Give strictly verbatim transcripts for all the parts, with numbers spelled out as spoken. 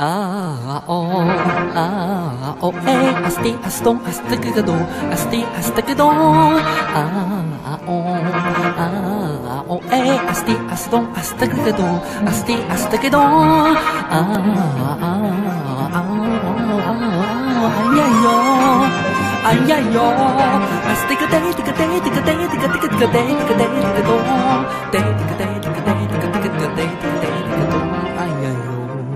Ah, oh, ah, oh, eh, asti, aston, astakado, asti, astakado. Ah, oh, ah, oh, eh, asti, aston, astakado, asti, astakado. Ah, ah, ah, ay, ay, yo, ay, ay, yo, astikade, tikade, tikade, tikade, tikade, tikade, tikado, tikade, tikade, tikade, tikade, tikade, tikado, ay, ay, yo.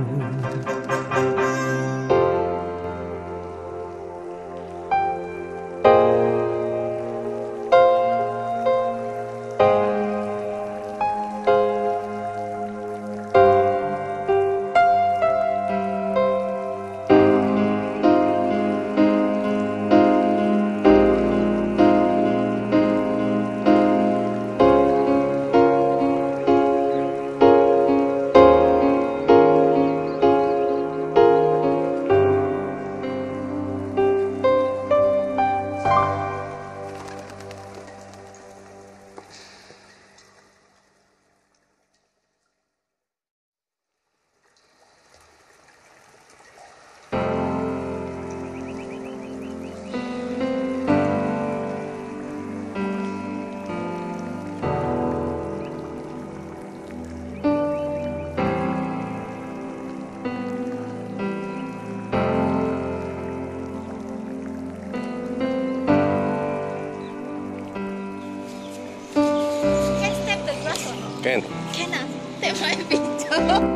Can. Can ah? Take my picture.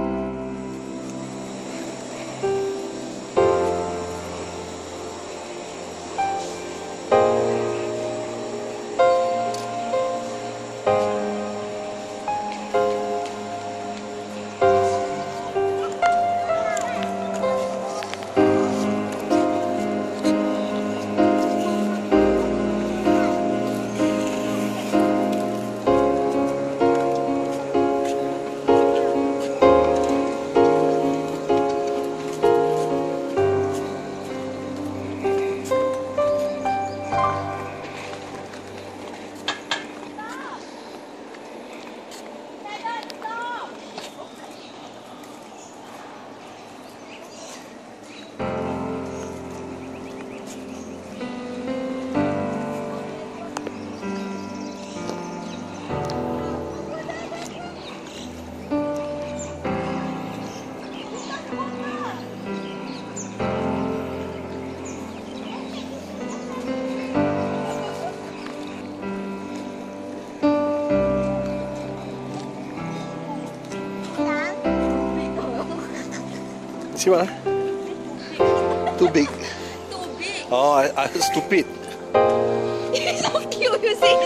See what? Too big. Too big. Oh, I, I stupid. It's so cute, you see.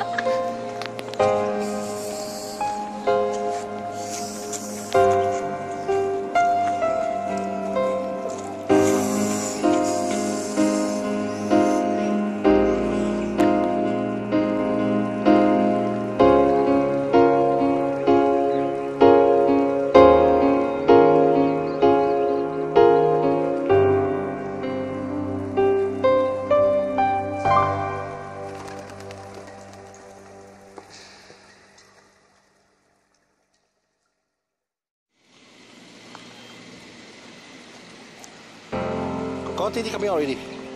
Got Titi coming out already.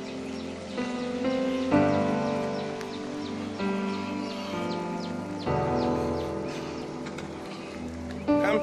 Come.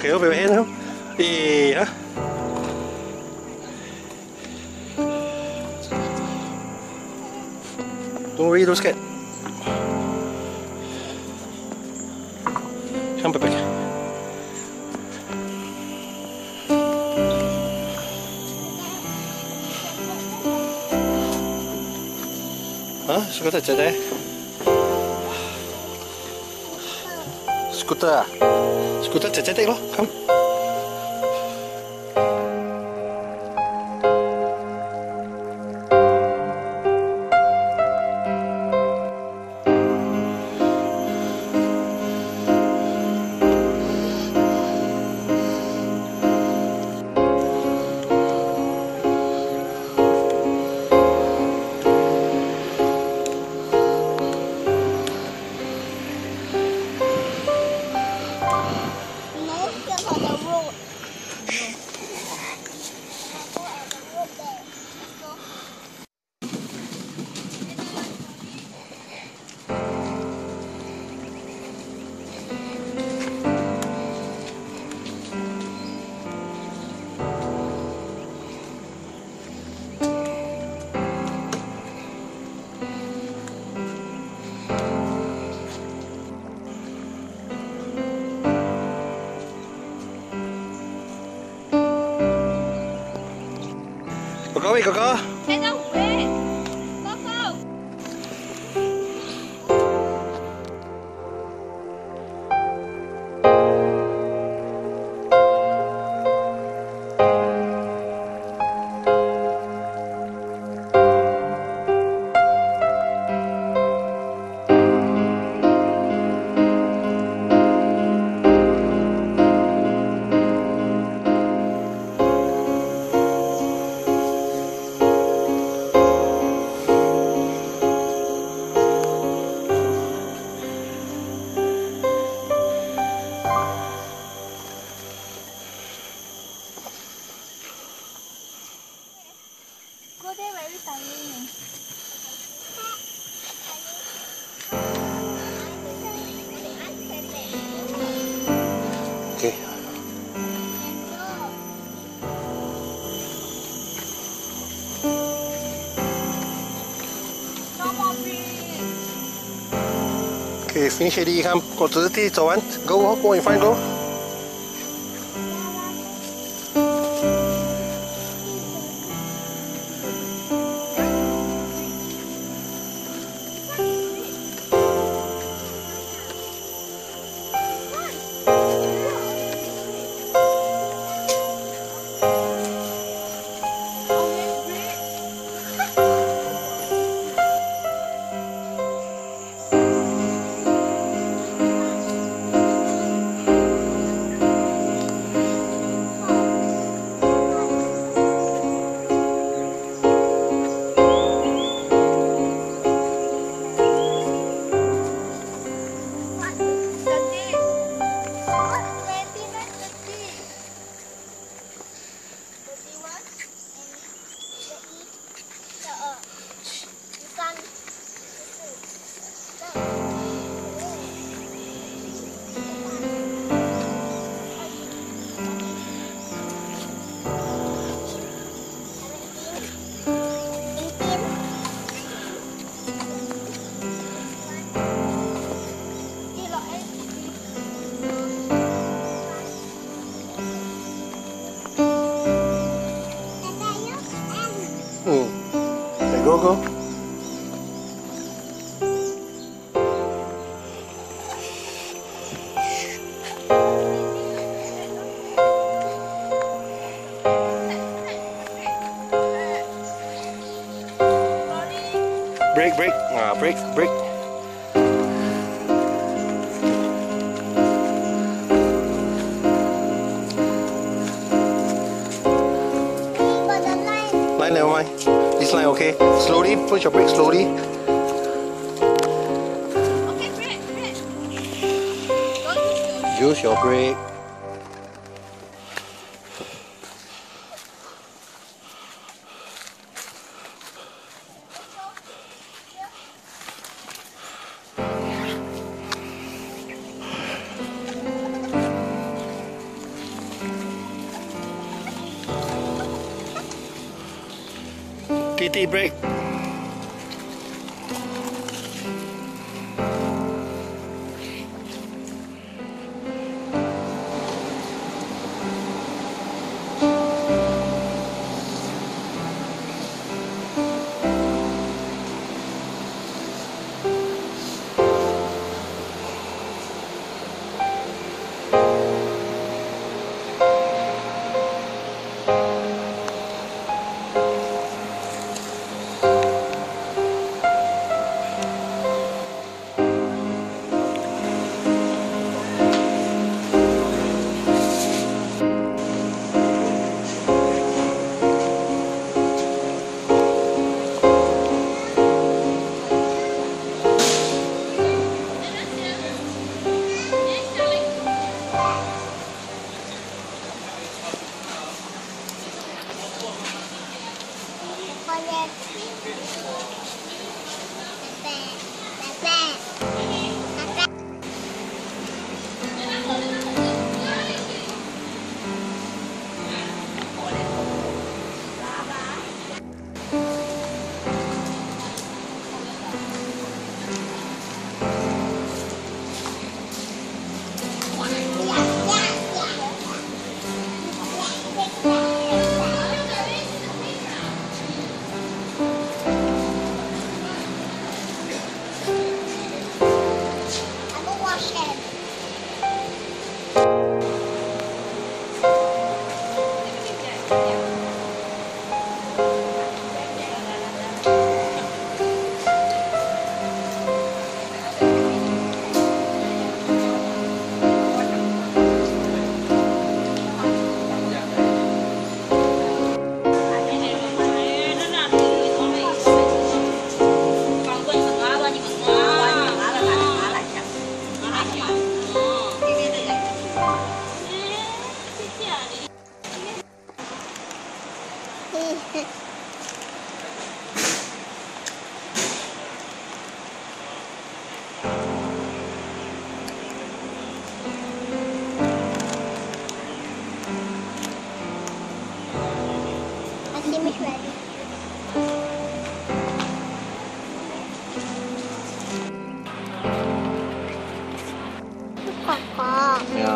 Okay, over your hand không? Đi hả? Don't worry, don't scared. Come back. Hả? Scooter chạy đây. Scooter à? Scooter chạy chạy đây đó, come. Cô có đi cô có. Thế đâu về. Có không? Go there very tiny. Okay. No more fish. Okay, finish already. Come, go to the tea. So one, go, go in front, go. Ừ. Để go go. Break break. À, break break. Line never mind. This line okay. Slowly push your brake slowly. Okay, brake, brake. Don't use your Use your brake. T T break. Masih mich ready. Kakak. Ya.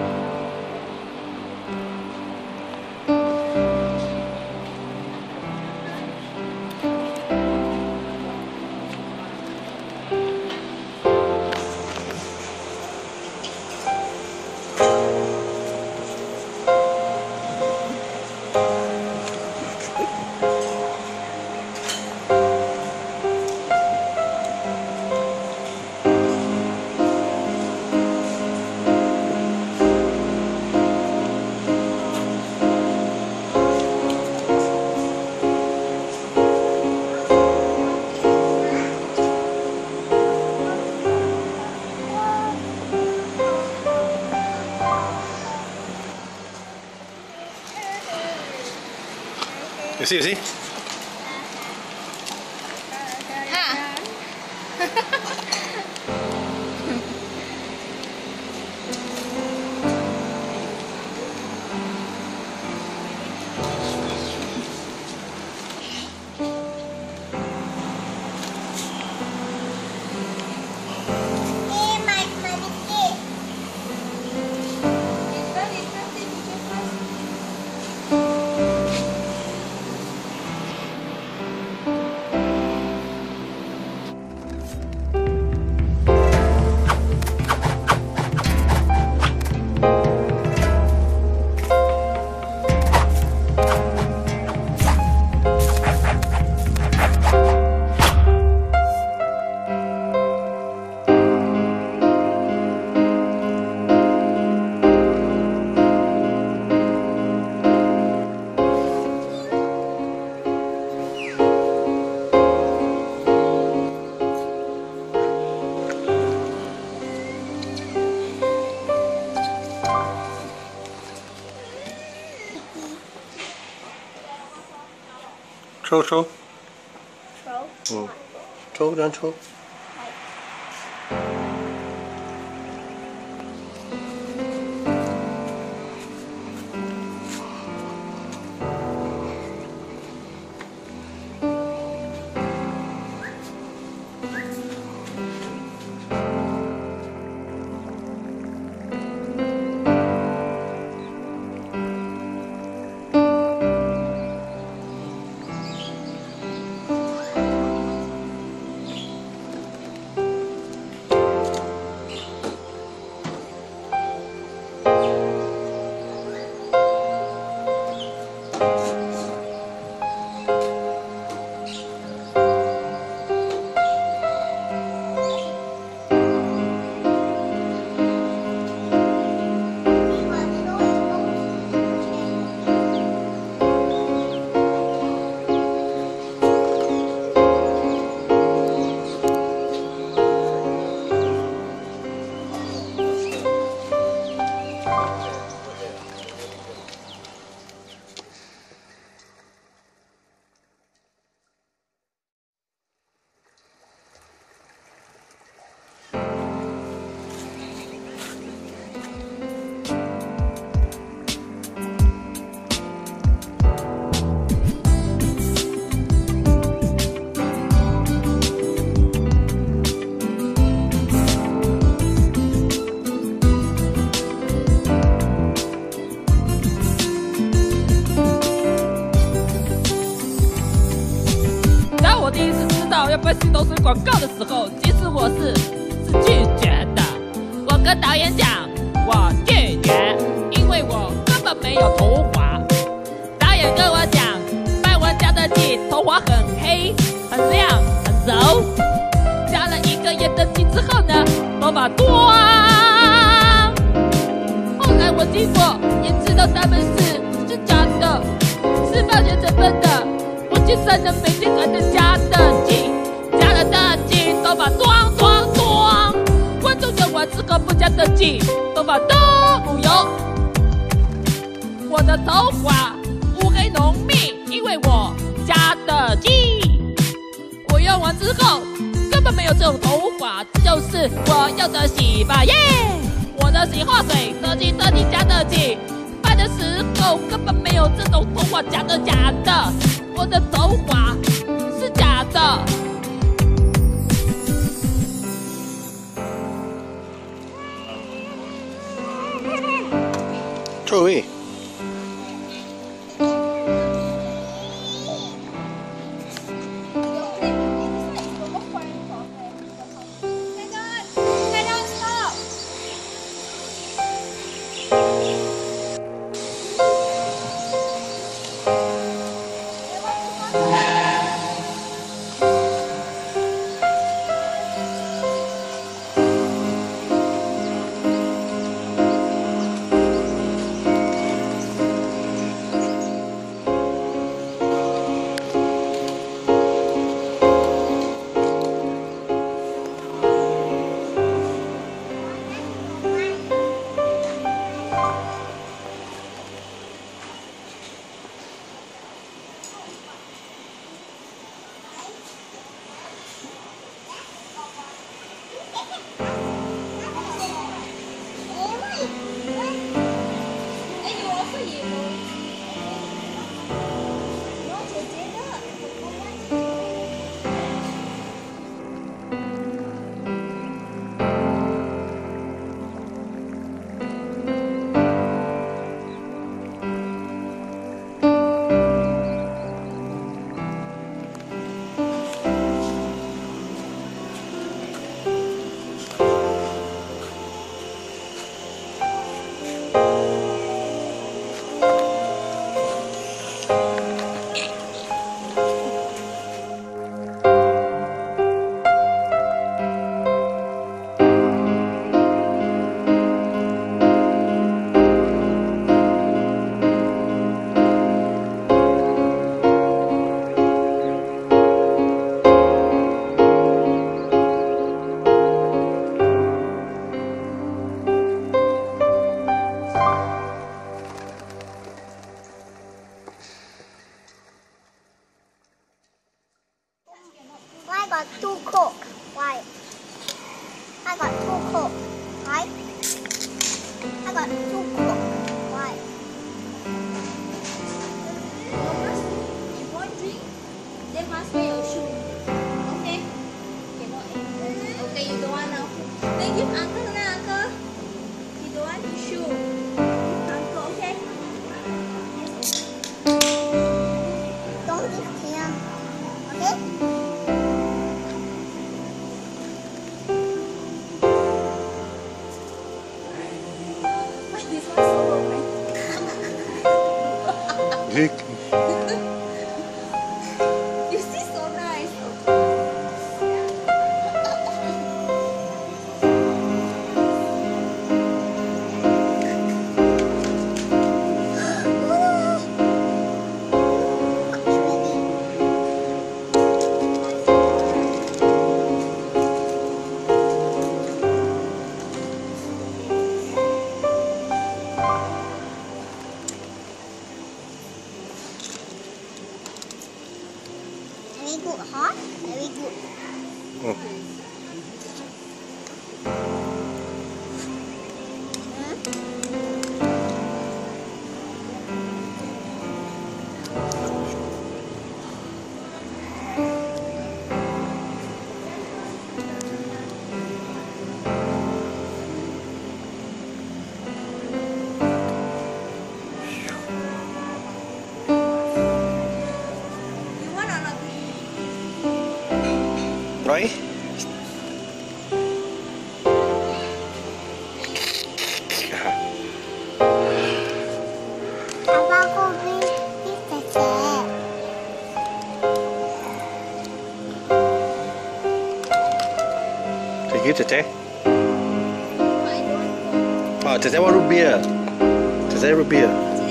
You see, you see? Throw, throw. Throw? Ừ. Throw, don't throw. 当我第一次知道要拍洗头水广告的时候，其实我是是拒绝的。我跟导演讲，我拒绝，因为我根本没有头发。导演跟我讲，拍完加的剂，头发很黑、很亮、很柔。加了一个眼的剂之后呢，头发光。后来我经过，也知道他们是是假的，是化学成分的。我去三人每天还在加的剂，加了的剂，头发光光光。观众有我之后不加的剂，头发都不油。我的头发乌黑浓密，因为我加的剂。我用完之后根本没有这种头发，这就是我用的洗发液。我的洗发水特地特地加的剂，拍的时候根本没有这种头发假的假的，我的头发是假的。 Throw away. got two Coke. Why? I got two Coke. Why? I got two Coke. Why? If you want drink, then must wear your shoe. Okay? Cannot. eh? Okay, you don't want now. Then give uncle lah, uncle. He don't want his shoe. Give uncle, okay? Don't give him. Okay? Why this one so romantic? Rick. You see, so nice. Very good, huh? Very good. Oh. You want or not? Rồi. Papa aku beli tete. Thì tete. Oh, tete want root beer. Tete root beer.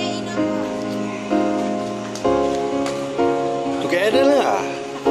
Together lah.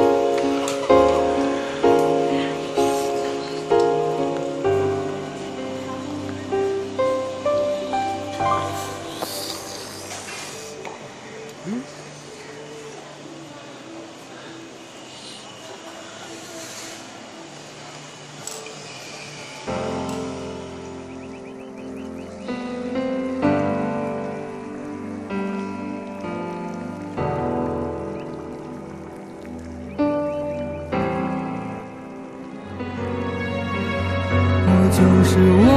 我就是我，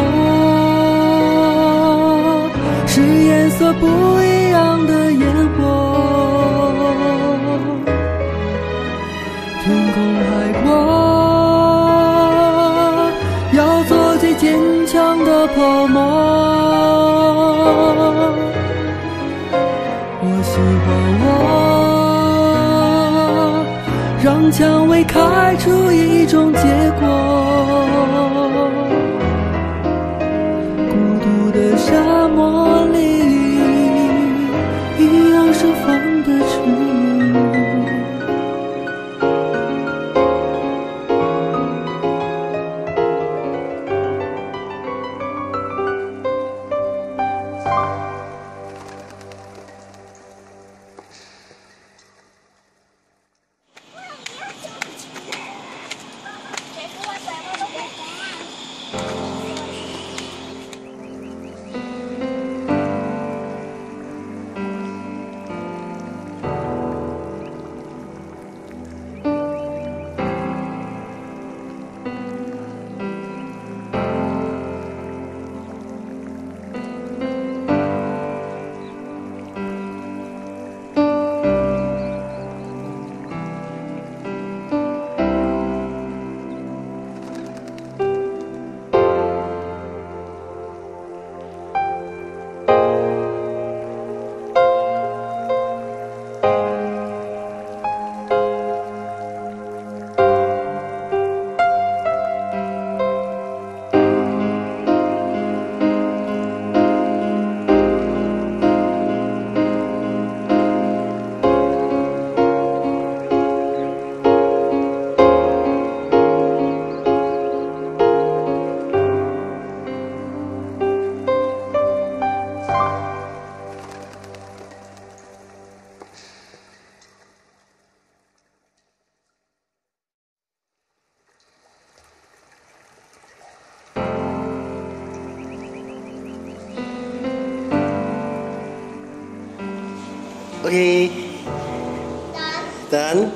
是颜色不一样的烟火，天空海阔，要做最坚强的泡沫。我喜欢我，让蔷薇开出一种结果。沙漠里一样盛放的植物。 Okay. Done.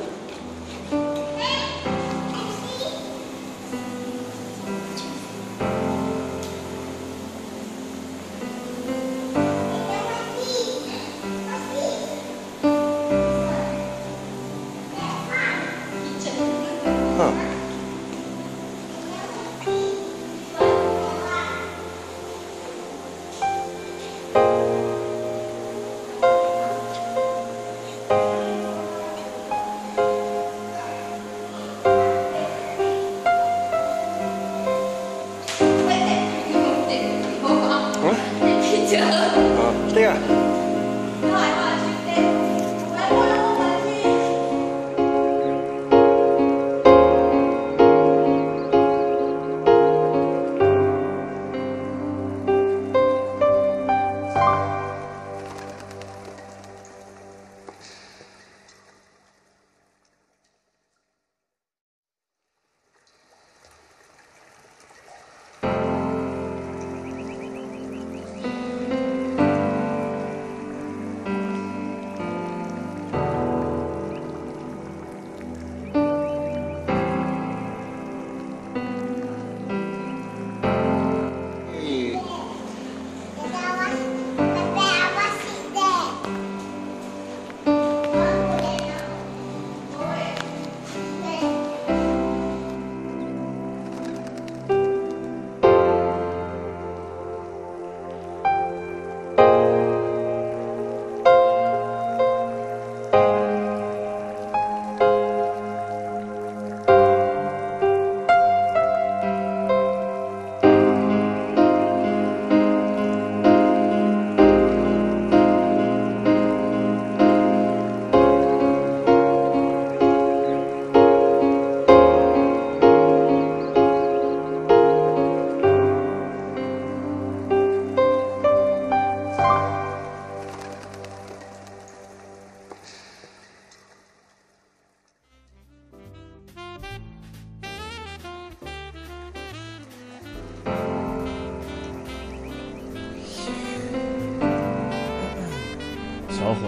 Huh. Ờ, tiếc à?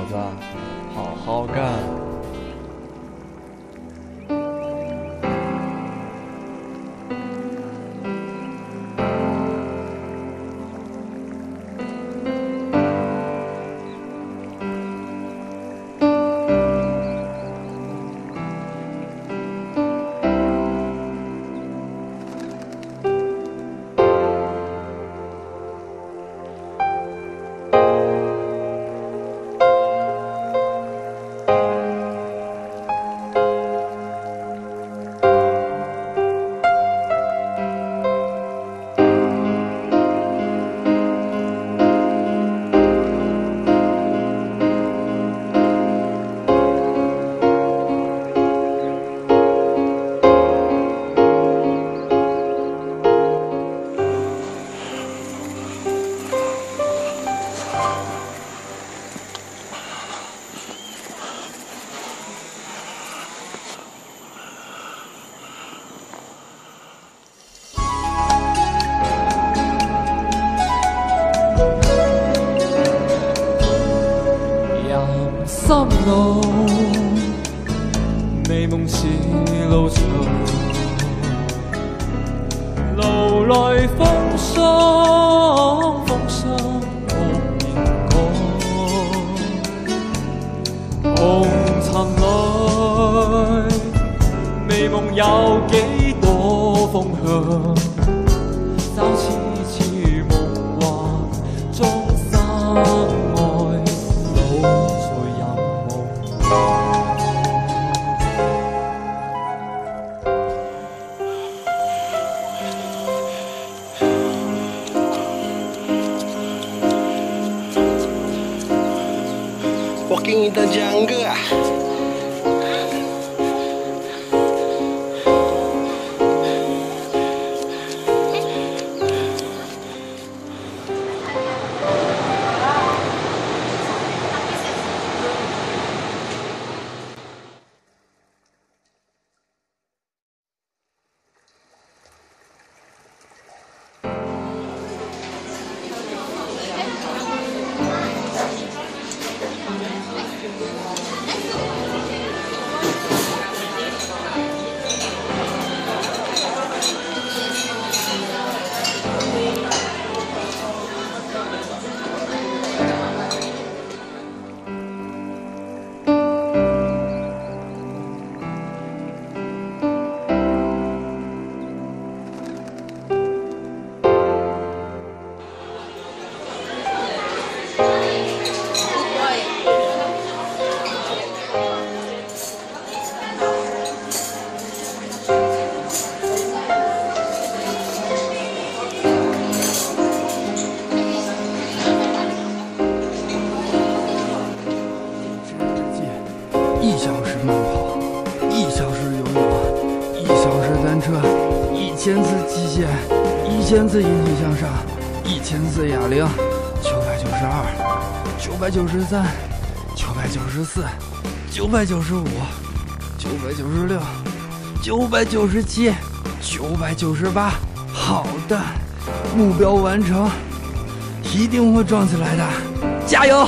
子，好好干。 心路，美夢似路途，路來風霜，風霜木棉果，紅塵裏，美夢有幾多風向，就似似夢幻中生愛。 Walking in the jungle 啊！ 一小时慢跑，一小时游泳，一小时单车，一千次极限，一千次引体向上，一千次哑铃，九百九十二，九百九十三，九百九十四，九百九十五，九百九十六，九百九十七，九百九十八。好的，目标完成，一定会壮起来的，加油！